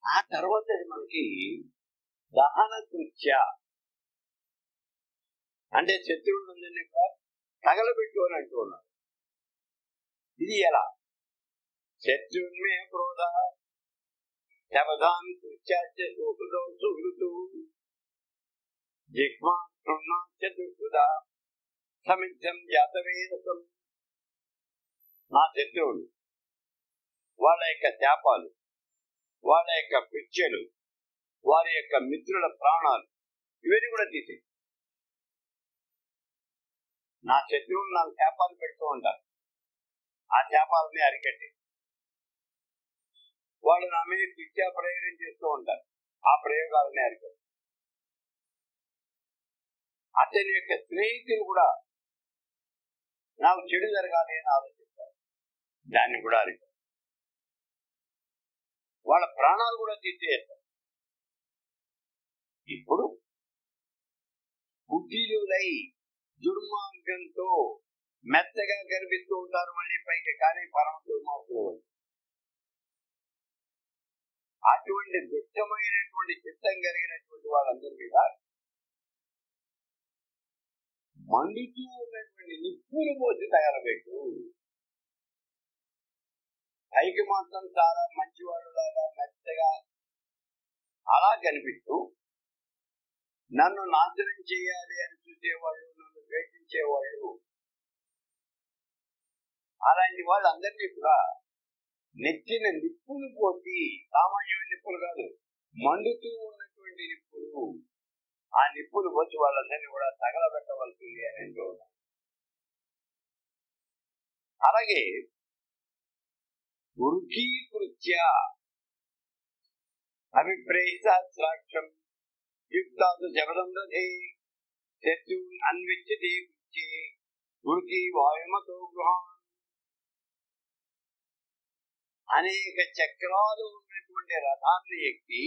ఆ తర్వాత మనకి దహన కృత్య అంటే శత్రువులందరినీ కూడా తగలబెట్టు అని అంటూ ఉన్నారు. ఇది ఎలా? శత్రున్మే క్రోధ శబదాన్ కృత్యాచ సుహృదు జిహ్వా చతుర్భుద సమిద్ధం జాతవేదసం. నా శత్రువులు, వాళ్ళ యొక్క శాపాలు, వాళ్ళ యొక్క కృత్యలు, వారి యొక్క మిత్రుల ప్రాణాలు, ఇవన్నీ కూడా తీసే. నా శత్రువులు నాకు శాపాలు పెడుతూ ఉంటారు, ఆ శాపాలని అరికట్టే. వాళ్ళు నా మీద కృత్య ప్రయోగం చేస్తూ ఉంటారు, ఆ ప్రయోగాలని అరికట్టే. అతని యొక్క స్నేహితులు కూడా నాకు చెడు జరగాలి అని ఆలోచిస్తారు, దాన్ని కూడా అరికట్టే. వాళ్ళ ప్రాణాలు కూడా తీసేస్తారు. ఇప్పుడు బుద్ధిలులై దుర్మార్గంతో మెత్తగా కనిపిస్తూ ఉంటారు మళ్ళీ పైకి, కానీ పరమ దుర్మార్గులు. అటువంటి దుష్టమైనటువంటి చిత్తం కలిగినటువంటి వాళ్ళందరి మీద మండుతూ ఉన్నటువంటి నిప్పులు పోసి తగలబెట్టు. పైకి మాత్రం చాలా మంచివాడు లాగా మెత్తగా అలా కనిపిస్తూ నన్ను నాశనం చేయాలి అని చూసేవాళ్ళు, నన్ను ద్వేషించేవాళ్ళు, అలాంటి వాళ్ళందరినీ కూడా నెత్తిన నిప్పులు పోసి, సామాన్యమైన నిప్పులు కాదు, మండుతూ ఉన్నటువంటి నిప్పులు, ఆ నిప్పులు పోసి వాళ్ళందరినీ కూడా తగలబెట్టవలసింది అని అంటూ ఉన్నారు. అలాగే వృద్ధీకృత్య అభిప్రేసాక్షం యుక్తాదు శబదందే శత్రువున్ అన్విచ్యతే కృత్యే వృద్ధి వాయుమతో గృహాన్. అనేక చక్రాలు ఉన్నటువంటి రథాన్ని ఎక్కి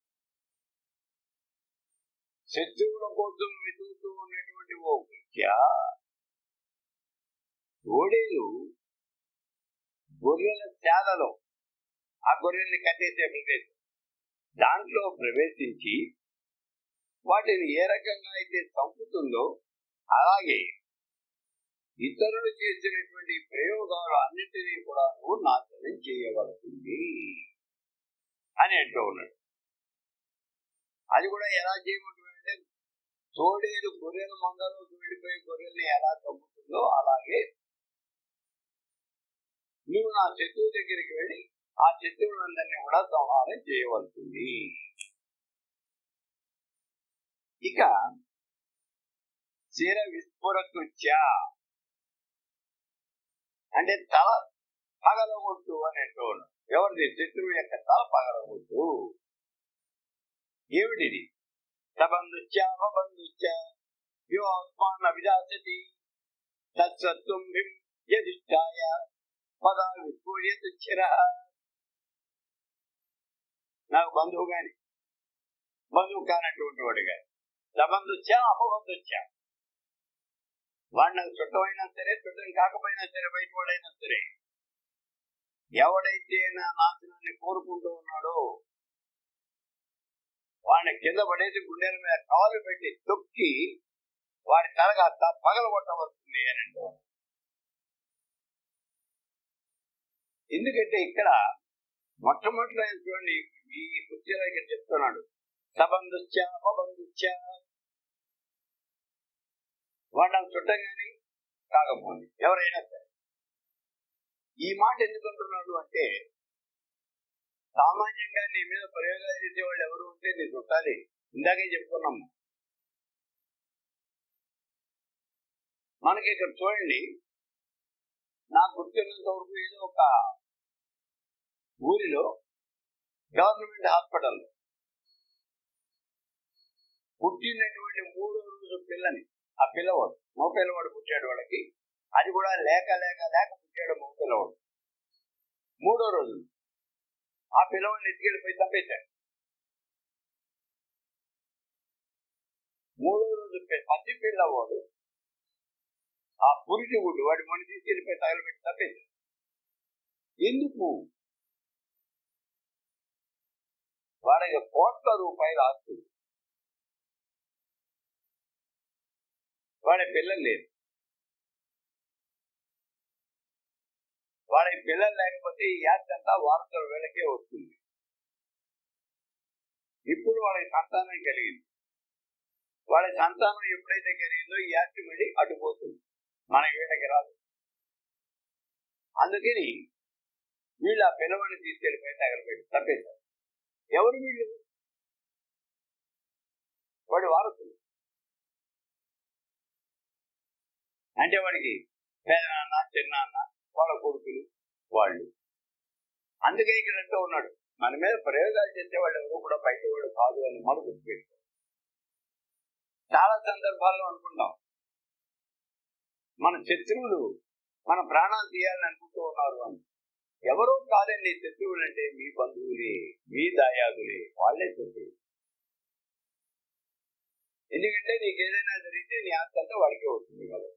శత్రువుల కోసం వెతుకుతూ ఉన్నటువంటి ఓ కృత్య, ఓడేలు గొర్రెల శాలలో, ఆ గొర్రెల్ని కట్టేసే ప్రదేశం, దాంట్లో ప్రవేశించి వాటిని ఏ రకంగా అయితే చంపుతుందో అలాగే ఇతరులు చేసినటువంటి ప్రయోగాలు అన్నింటినీ కూడా నువ్వు నాశనం చేయవలసింది అని అంటూ ఉన్నాడు. అది కూడా ఎలా చేయమంటున్నాడంటే, తోడేలు గొర్రెల మందలోకి వెళ్ళిపోయి గొర్రెల్ని ఎలా చంపుతుందో అలాగే నువ్వు నా శత్రువు దగ్గరికి వెళ్ళి ఆ శత్రువులందరినీ కూడా సంహారం చేయవలసింది. ఇక శిర విస్ఫురకృత్య అంటే తల పగలగొట్టు అని అంటూ ఉన్నాడు. ఎవరిది? శత్రువు యొక్క తల పగలగొట్టు. ఏమిటిది? సబంధుత్య అపబంధుత్య యో ఆత్మాన విదాసతి తత్సత్వం యదిష్టాయ పదా విస్ఫుర్యత్ చిరః. నాకు బంధువు గాని బంధువు కానటువంటి వాడు గాని, సబంధుత్య అపబంధుత్య, వాడు నాకు చుట్టమైనా సరే, చుట్టం కాకపోయినా సరే, బయట వాడైనా సరే, ఎవడైతే నా నాశనాన్ని కోరుకుంటూ ఉన్నాడో వాడిని కింద పడేసి గుండెల మీద కాలు పెట్టి తొక్కి వాడి తలగా పగలగొట్టవలసింది అని అంటూ. ఎందుకంటే ఇక్కడ మొట్టమొదటి చూడండి, ఈ కృత్యాలు ఇక్కడ చెప్తున్నాడు, సబంధుత్య అపబంధుత్య, వాడు నాకు చుట్టం కానీ కాకపోయింది ఎవరైనా సరే. ఈ మాట ఎందుకు అంటున్నాడు అంటే, సామాన్యంగా నీ మీద ప్రయోగాలు చేసేవాళ్ళు ఎవరు ఉంటే నీ చుట్టాలి. ఇందాకే చెప్పుకున్నాము. మనకి ఇక్కడ చూడండి, నాకు గుర్తున్నంత వరకు ఏదో ఒక ఊరిలో గవర్నమెంట్ హాస్పిటల్ పుట్టినటువంటి 3వ రోజు పిల్లని, ఆ పిల్లవాడు మగ పిల్లవాడు పుట్టాడు వాళ్ళకి, అది కూడా లేక లేక లేక పుట్టాడు మగ పిల్లవాడు. 3వ రోజు ఆ పిల్లవాడిని ఎత్తుకెళ్ళిపోయి తప్పేశాడు. 3వ రోజు పసి పిల్లవాడు ఆ పురుటి గుడ్డు వాడి మని తీసుకెళ్ళిపోయి తగలబెట్టి తప్పేశాడు. ఎందుకు? వాడికి కోట్ల రూపాయలు ఆస్తుంది. వాడి పిల్లలు లేరు. వాడి పిల్లలు లేకపోతే ఈ యాక్ట్ అంతా వారసుల వేళకే వస్తుంది. ఇప్పుడు వాడి సంతానం కలిగింది. వాడి సంతానం ఎప్పుడైతే కలిగిందో ఈ యాక్ట్ మళ్ళీ అడ్డుపోతుంది, మన వీళ్ళకి రాదు. అందుకని వీళ్ళు ఆ పిల్లవాడిని తీసుకెళ్ళిపోయి తగలబెట్టి తప్పేశారు. ఎవరు వీళ్ళు? వాడి వారసులు. అంటే వాడికి పెదనాన్న, చిన్నాన్న, వాళ్ళ కొడుకులు వాళ్ళు. అందుకే ఇక్కడ అంటూ ఉన్నాడు, మన మీద ప్రయోగాలు చేసే వాళ్ళు ఎవరు కూడా బయట వాడు కాదు అని మనం గుర్తుపెట్టుకో. చాలా సందర్భాల్లో అనుకుంటాం మన శత్రువులు మన ప్రాణాలు తీయాలని అనుకుంటూ ఉన్నారు అని. ఎవరో కాదండి శత్రువులు, అంటే మీ బంధువులే, మీ దాయాదులే, వాళ్లే శత్రువులు. ఎందుకంటే నీకు ఏదైనా జరిగితే నీ ఆస్తి అంతా వాడికే అవుతుంది కాబట్టి.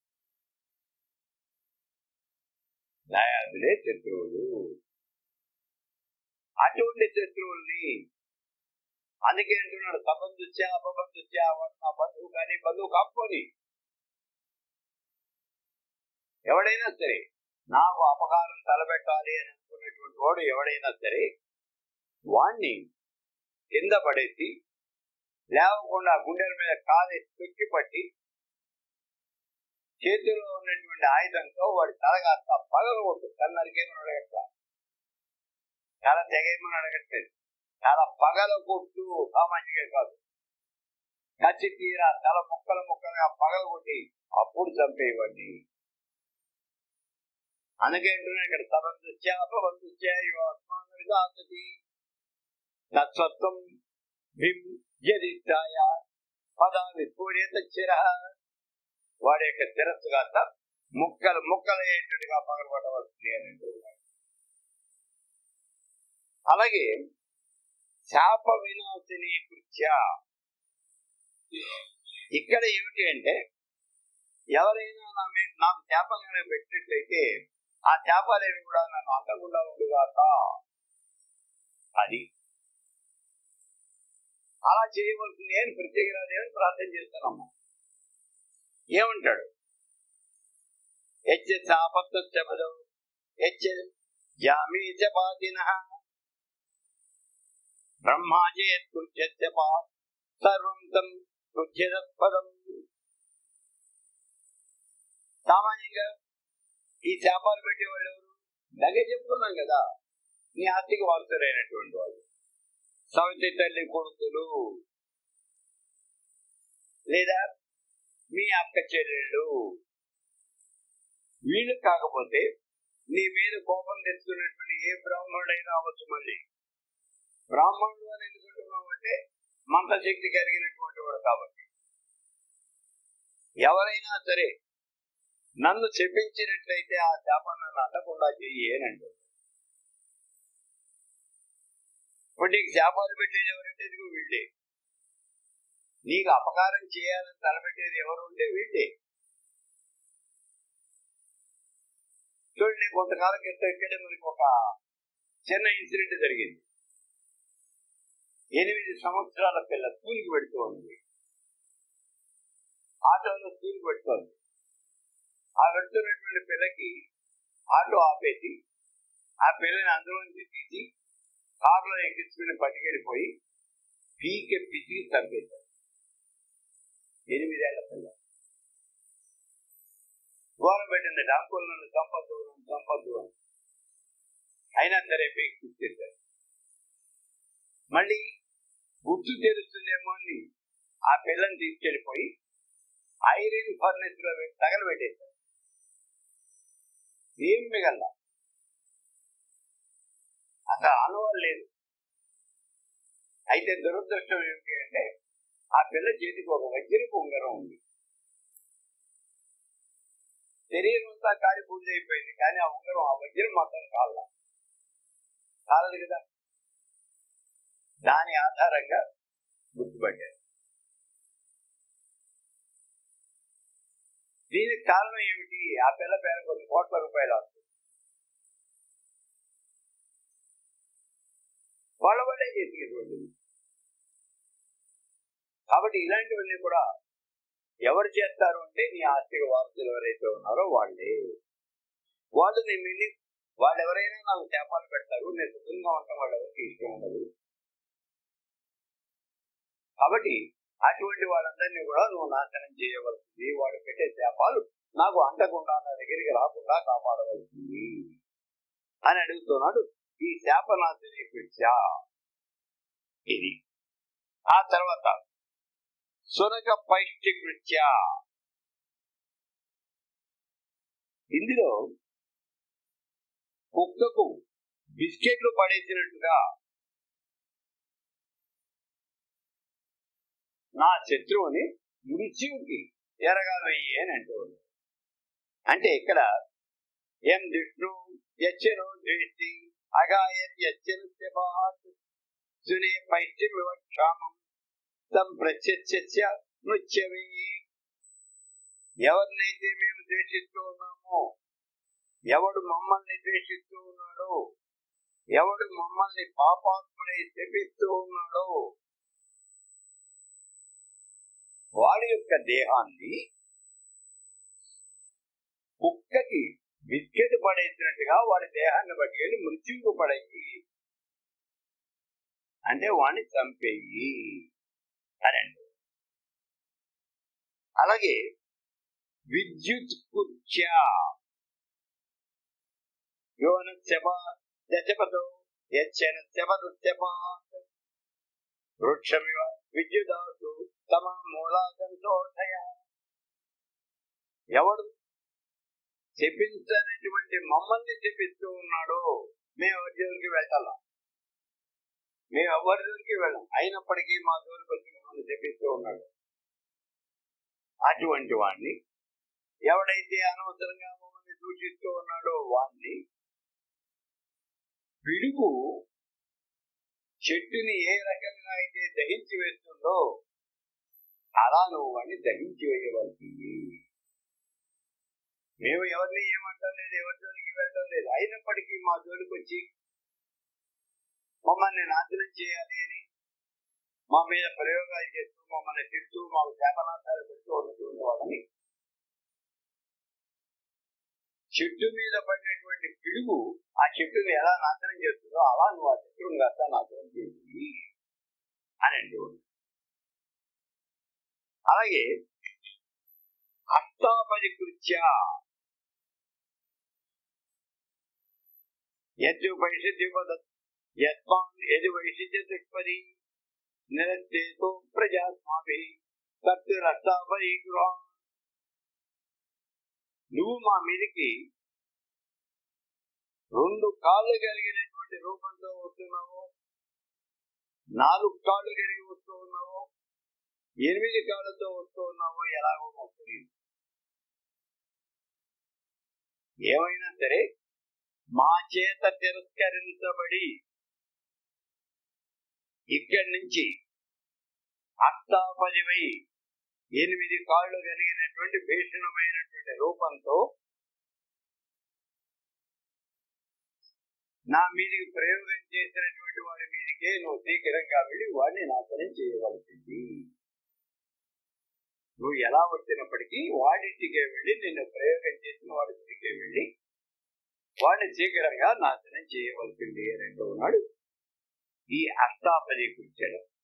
దాయాదులే శత్రువులు. అటువంటి శత్రువుల్ని అందుకే అంటున్నాడు, సబంధుత్యా అపబంధుత్యా, వాడు నా బంధువు కానీ బంధువు కాకపోని ఎవడైనా సరే నాకు అపకారం తలబెట్టాలి అని అనుకున్నటువంటి వాడు ఎవడైనా సరే వాణ్ణి కింద పడేసి లేవకుండా గుండెల మీద కాలేసి తొక్కి పట్టి చేతిలో ఉన్నటువంటి ఆయుధంతో వాడి తలగాస్త పగలగొట్టు. తల నరికేమని అడగట్లా, తల తెగేమని అడగట్లేదు, తల పగలగొట్టు. సామాన్యంగా కాదు, కచ్చి తీరా తల ముక్కలు ముక్కలుగా పగలగొట్టి అప్పుడు చంపేవాడిని. అందుకే అంటున్నా ఇక్కడ సబంధుత్యా అపబంధుత్యా యువాత్మానవిదాసతి తత్సత్వం భీమ్యదిత్యాయ పదా విస్ఫూర్యత చిరః. వాడి యొక్క శిరస్సు కాస్త ముక్కలు ముక్కలు అయ్యేటట్టుగా పగలగొట్టవలసింది అని అంటున్నాడు. అలాగే శాప వినాశిని కృత్య. ఇక్కడ ఏమిటి అంటే, ఎవరైనా నాకు శాపంగానే పెట్టినట్లయితే ఆ శాపాలేవి కూడా నన్ను అంటకుండా ఉండుగాక. అది అలా చేయవలసింది అని ప్రత్యేకరాదేవని ప్రార్థన చేస్తున్నాము. ఏమంటాడు? శాపత్వం బ్రహ్మాజేత్కృత్యపా సర్వం తం కృత్యదత్పదం. సామాన్యంగా ఈ శాపాలు పెట్టేవాళ్ళు ఎవరు? దగ్గర చెప్పుకున్నాం కదా, నీ ఆస్తికి వారసులైనటువంటి వాళ్ళు, సవితి తల్లి కొడుకులు, లేదా మీ అక్క చెల్లెళ్ళు. వీళ్ళు కాకపోతే నీ మీద కోపం తెచ్చుకున్నటువంటి ఏ బ్రాహ్మణుడైనా అవ్వచ్చు. మళ్ళీ బ్రాహ్మణుడు అని ఎందుకుంటున్నావు అంటే మంత్రశక్తి కలిగినటువంటి వాడు కాబట్టి. ఎవరైనా సరే నన్ను చెప్పించినట్లయితే ఆ శాపాన్ని నన్ను అడ్డకుండా చెయ్యి అని అంటారు. ఇప్పుడు నీకు శాపాలు పెట్టేది ఎవరంటే ఇదిగో వీళ్ళే. నీకు అపకారం చేయాలని తలపెట్టేది ఎవరు ఉంటే వీళ్ళే. చూడండి, కొంతకాలం క్రితం ఇక్కడే మనకి ఒక చిన్న ఇన్సిడెంట్ జరిగింది. 8 సంవత్సరాల పిల్ల స్కూల్కి పెడుతూ ఉంది. ఆటోలో స్కూల్కి పెడుతోంది. ఆ వెళ్తున్నటువంటి పిల్లకి ఆటో ఆపేసి ఆ పిల్లని అందులోంచి తీసి కారులో ఎక్కించుకుని పట్టుకెళ్ళిపోయి పీకే పిసికి చంపేశారు. 8 ఏళ్ల పిల్ల ఘోరం పెట్టింది. అంకుల్ నన్ను చంపద్దు అని. అయినా సరే పీకి పిసికేశారు. మళ్ళీ గుర్తు తెలుస్తుందేమో అని ఆ పిల్లని తీసుకెళ్లిపోయి ఐరన్ ఫర్నెస్ లో తగలబెట్టేశారు. ఏం మిగల అసలు అనుభవం లేదు. అయితే దురదృష్టం ఏమిటి అంటే ఆ పిల్ల చేతికి ఒక వజ్రపు ఉంగరం ఉంది. శరీరం అంతా కాలి పూజ అయిపోయింది, కానీ ఆ ఉంగరం, ఆ వజ్రం మాత్రం కాలదు కదా. దాని ఆధారంగా గుర్తుపట్టారు. దీనికి కారణం ఏమిటి? ఆ పిల్ల పేరు కొన్ని కోట్ల రూపాయలు వస్తుంది. వాళ్ళ వాళ్ళే చేసినటువంటిది. కాబట్టి ఇలాంటివన్నీ కూడా ఎవరు చేస్తారు అంటే నీ ఆస్తిక వారసులు ఎవరైతే ఉన్నారో వాళ్ళే. వాళ్ళు వాళ్ళు ఎవరైనా నాకు శాపాలు పెడతారు, నేను సుఖంగా ఉంటాం, వాళ్ళు ఎవరికి ఇష్టం ఉండదు. కాబట్టి అటువంటి వాళ్ళందరినీ కూడా నువ్వు నాశనం చేయవలసింది. వాడు పెట్టే శాపాలు నాకు అంటకుండా నా దగ్గరికి రాకుండా కాపాడవలసింది అని అడుగుతున్నాడు ఈ శాపనాశని కృత్య. ఇది ఆ తర్వాత సునక పైష్టి కృత్య. ఇందులో కుక్కకు బిస్కెట్లు పడేసినట్టుగా నా శత్రువుని మృత్యువుకి ఎరగా వెయ్యి అని అంటున్నాడు. అంటే ఇక్కడ ఎం దిష్ణు యచ్చను ద్వేష్టి అగాయన్ యచ్చను సునే పైష్టిమివక్షామం తం ప్రత్యస్య నృత్యవే. ఎవరినైతే మేము ద్వేషిస్తూ ఉన్నామో, ఎవడు మమ్మల్ని ద్వేషిస్తూ ఉన్నాడో, ఎవడు మమ్మల్ని పాపాత్ముడై శపిస్తూ ఉన్నాడో వాడి యొక్క దేహాన్ని కుక్కకి బిస్కెట్ పడేసినట్టుగా వాడి దేహాన్ని పట్టుకెళ్ళి మృత్యువుకు పడేయి, అంటే వాడిని చంపేయి అనండి. అలాగే విద్యుత్ కుర్చ యోన శపతో యచ్చన శపత్ వృక్షమివ విద్యుదాసు తమ మూలాదంతోదయ. ఎవడు చెప్పించనటువంటి మమ్మల్ని చెప్పిస్తూ ఉన్నాడో మేము ఎవరి జోలికి వెళ్ళాలా, మేము ఎవరి జోలికి వెళ్ళాం, అయినప్పటికీ మా జోలికి వచ్చి మమ్మల్ని చెప్పిస్తూ ఉన్నాడు. అటువంటి వాడిని, ఎవడైతే అనవసరంగా మమ్మల్ని దూషిస్తూ ఉన్నాడో వాడిని, పిడుగు చెట్టుని ఏ రకంగా అయితే దహించి వేస్తుందో అలా నువ్వు వాడిని దహించి వేయవలసింది. మేము ఎవరిని ఏమంటాం లేదు, ఎవరి జోలికి వెళ్ళడం లేదు, అయినప్పటికీ మా జోలికి వచ్చి మమ్మల్ని నాశనం చేయాలి అని మా మీద ప్రయోగాలు చేస్తూ మమ్మల్ని తిడుతూ మాకు శాపనార్థాలు పెడుతూ ఉన్నటువంటి వాళ్ళని, చెట్టు మీద పడినటువంటి పిడుగు ఆ చెట్టుని ఎలా నాశనం చేస్తుందో అలా నువ్వు ఆ చెట్టుని కాస్త నాశనం చేసింది అని అంటూ. అలాగే అష్టాపరికృత్య యజ్జు వైశిధ్యుపద యది వైశిధ్య దుష్పరి నిరస్తేతో ప్రజాస్మాభి కర్తృరష్టాపరిగృహ. నువ్వు మా మీదకి 2 కాళ్ళు కలిగినటువంటి రూపంతో వస్తున్నావు, 4 కాళ్ళు కలిగి వస్తూ ఉన్నావు, 8 కాళ్ళతో వస్తూ ఉన్నావు, ఎలాగో మాకు తెలియదు. ఏమైనా సరే మా చేత తిరస్కరించబడి ఇక్కడి నుంచి అష్టాపదివై 8 కాళ్ళు కలిగినటువంటి భీషణమైనటువంటి రూపంతో నా మీదికి ప్రయోగం చేసినటువంటి వాడి మీదికే నువ్వు శీఘ్రంగా వెళ్ళి వాడిని నాశనం చేయవలసింది. నువ్వు ఎలా వచ్చినప్పటికీ వాడింటికే వెళ్ళి, నిన్ను ప్రయోగం చేసిన వాడింటికే వెళ్ళి వాడిని శీఘ్రంగా నాశనం చేయవలసింది అని అంటూ ఉన్నాడు ఈ అష్టాపది కృత్యలో.